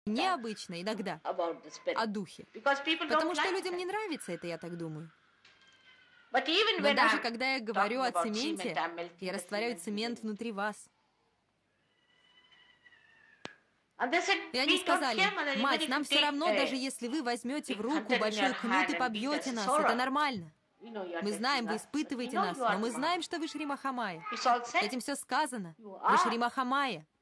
необычно иногда о духе. Потому что людям не нравится это, я так думаю. Но даже когда я говорю о цементе, я растворяю цемент внутри вас. И они сказали: мать, нам все равно, даже если вы возьмете в руку большой кнут и побьете нас, это нормально. Мы знаем, вы испытываете нас, но мы знаем, что вы Шри Махамая. Этим все сказано. Вы Шри Махамая.